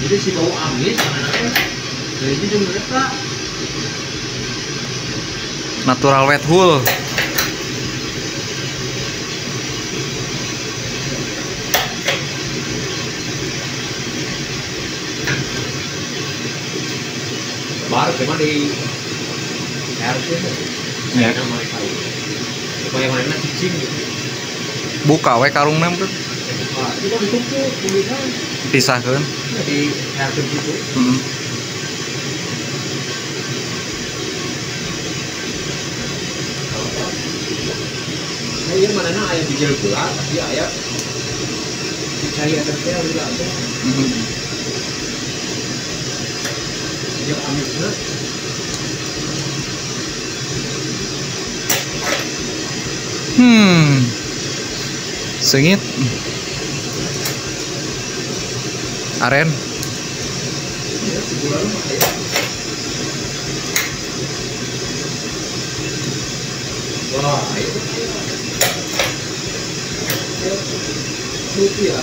Jadi si bau amis anaknya dari ini juga mereka natural wet wool. baru cuma di RT Ya. nama tahu supaya mana cicing gitu. Buka we karungna tuh. Nah, itu kan ditumpuk kulitnya Pisahkeun. di RT gitu. Heeh. Nah, iya mana ayah bijil pula tapi ayah dicari ada teh juga ada. Heeh. Bijil amisnya Sengit. Aren. ya sebulan mah ayah. Wah, itu ya.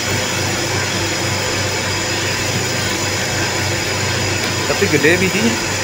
Tapi gede bijinya.